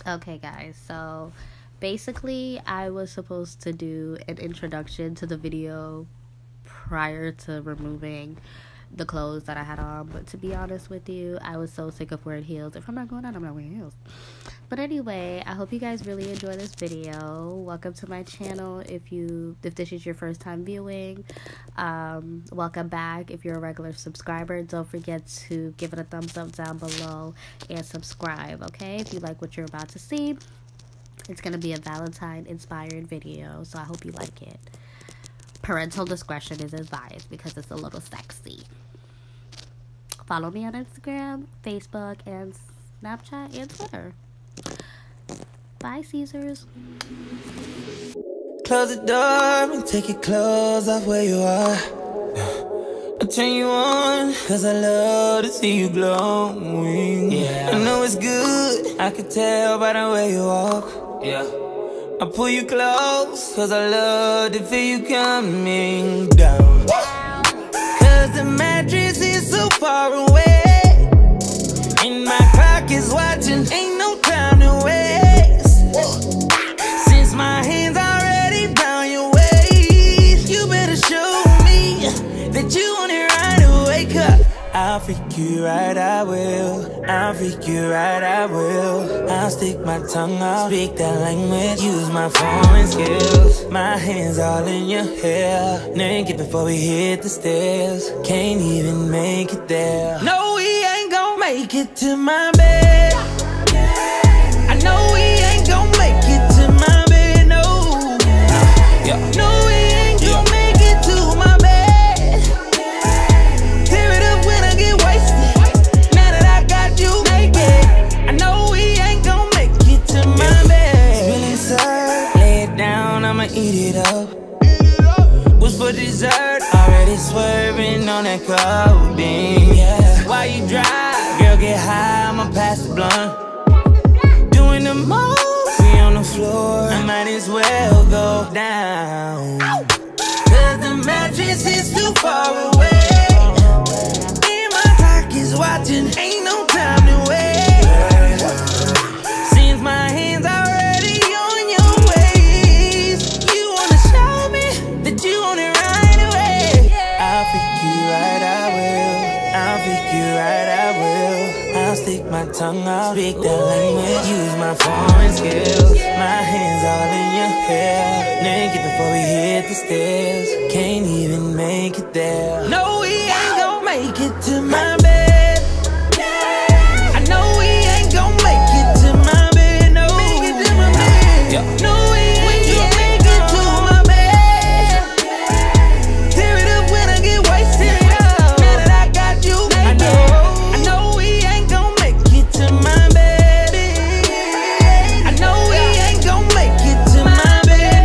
Okay, guys, so basically I was supposed to do an introduction to the video prior to removing the clothes that I had on, but to be honest with you, I was so sick of wearing heels. If I'm not going out, I'm not wearing heels. But anyway, I hope you guys really enjoy this video. Welcome to my channel. If this is your first time viewing, welcome back. If you're a regular subscriber, don't forget to give it a thumbs up down below and subscribe, okay? If you like what you're about to see, it's gonna be a Valentine inspired video, so I hope you like it. Parental discretion is advised because it's a little sexy. Follow me on Instagram, Facebook, and Snapchat, and Twitter. Bye, Caesars. Close the door and take your clothes off where you are. I'll turn you on, cause I love to see you glowing. Yeah. I know it's good, I can tell by the way you walk. Yeah. I pull you close, cause I love to feel you coming down. Cause the mattress is so far away, and my clock is watching, ain't no time to waste. Since my hands already down your waist, you better show me that you want it right away. Cause I'll freak you right, I will. I'll freak you right, I will. I'll stick my tongue out, speak that language, use my foreign skills. My hands all in your hair, naked before we hit the stairs. Can't even make it there. No, we ain't gon' make it to my bed. I know we ain't gon' make it to my bed, no. No, we ain't gon' make it to my bed. Tear it up when I get wasted. Now that I got you naked, I know we ain't gon' make it to my bed. Really, sir, lay it down, I'ma eat it up. What's for dessert? Already swerving on that codeine. Yeah. While you drive, girl, get high, I'ma pass the blunt. Doing the most, we on the floor, I might as well go down. Cause the mattress is too far away, and my clock is watching, ain't no time to wait. Since my hands already on your waist, you wanna show me that you want it right away. I'll freak you right, I will. I'll freak you right, I will. I'll stick my tongue out, speak that language, use my foreign skills. My hands all in your hair, naked before we hit the stairs. Can't even make it there. No, we ain't gon' make it to my bed. I know we ain't gon' make it to my bed, no. No, we ain't gon' make it to my bed. Tear it up when I get wasted. Now that I got you naked, I know we ain't gon' make it to my bed. I know we ain't gon' make it to my bed,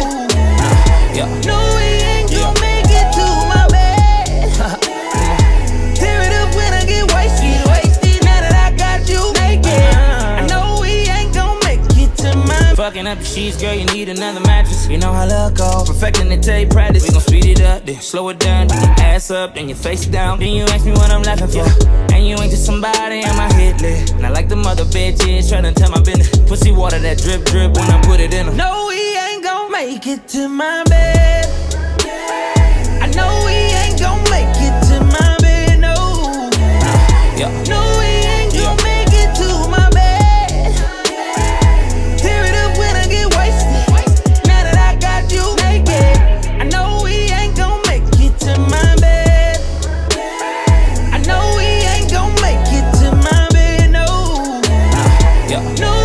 no. No, we ain't gon' make it to my bed. Tear it up when I get wasted. Now that I got you naked, I know we ain't gon' make it to my. Fucking up the sheets, girl, you need another mattress. You know how love go, perfecting the tape practice. We gon' speed it up, then slow it down. Then your ass up, then your face down. Then you ask me what I'm laughing for. And you ain't just somebody on my hit list. Not like the mother bitches tryna tell my business. Pussy water that drip drip when I put it in them. No, we ain't gon' make it to my bed. I know we ain't gon' make it to my bed, no. No, we ain't gon' make it to my bed. Tear it up when I get wasted. Now that I got you naked, I know we ain't gon' make it to my bed. I know we ain't gon' make it to my bed, no. No.